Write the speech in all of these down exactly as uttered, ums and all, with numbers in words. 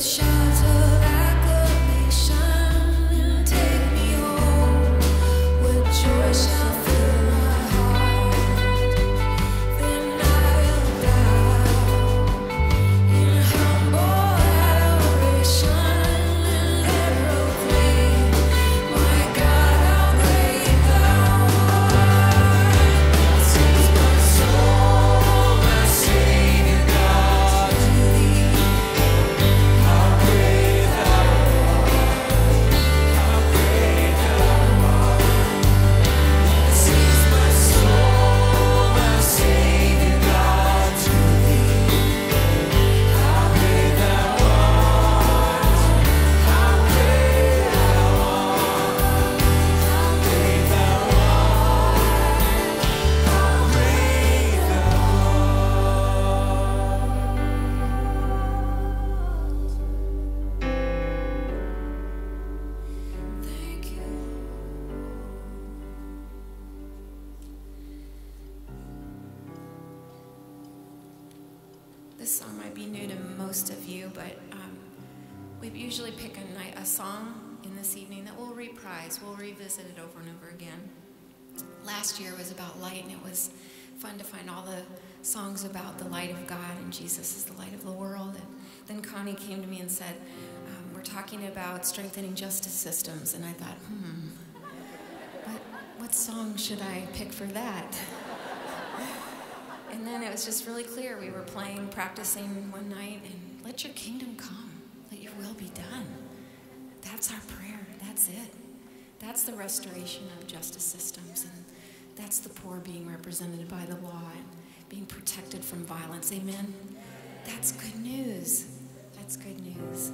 This song might be new to most of you, but um, we usually pick a, night, a song in this evening that we'll reprise. We'll revisit it over and over again. Last year was about light, and it was fun to find all the songs about the light of God, and Jesus is the light of the world. And then Connie came to me and said, um, we're talking about strengthening justice systems, and I thought, hmm, what, what song should I pick for that? And then it was just really clear. We were playing, practicing one night, and let your kingdom come, let your will be done. That's our prayer, that's it. That's the restoration of justice systems, and that's the poor being represented by the law and being protected from violence, amen? That's good news, that's good news.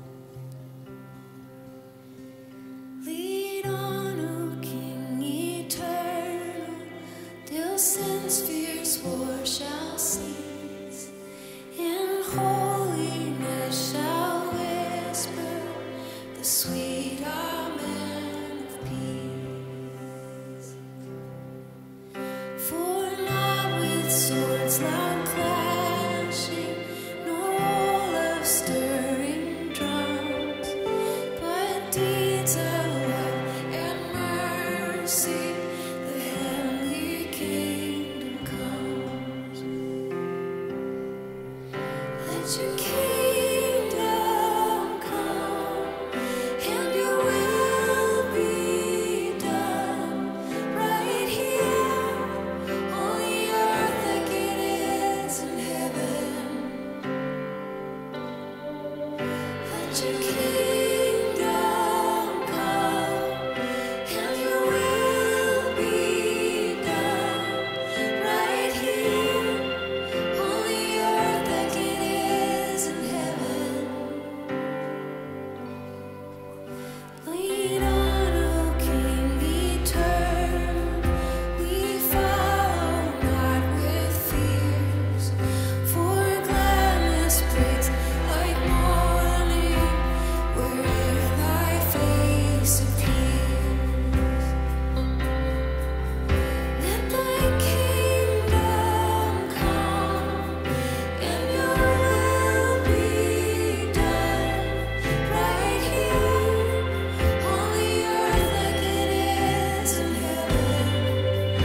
Lead on, O King eternal, till sin's fierce war shall cease. In holiness shall whisper the sweet amen of peace. For not with swords loud clashing, nor roll of stirring drums, but deeds of love and mercy, the heavenly kingdom comes. Let your kingdom come, and your will be done, right here on the earth like it is in heaven. Let your kingdom come, and your will be done, right here on the earth like it is in heaven. Lean on, O King eternal, we follow not with fears, for gladness breaks like morning where thy face appears. Let thy kingdom come, and your will be done, right here on the earth like it is in heaven.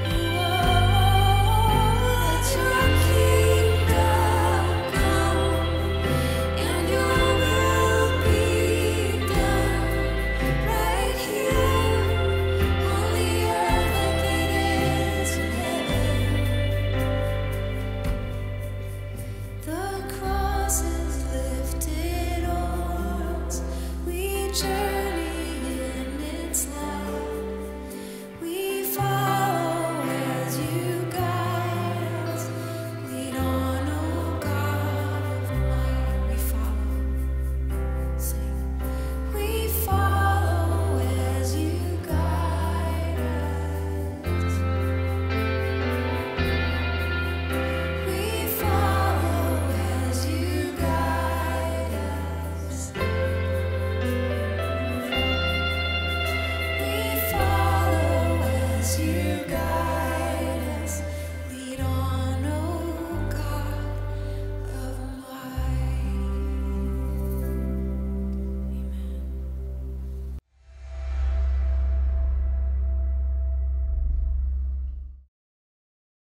Oh, let your kingdom come, and your will be done, right here on the earth like it is in heaven. The cross is lifted o'er us, we journey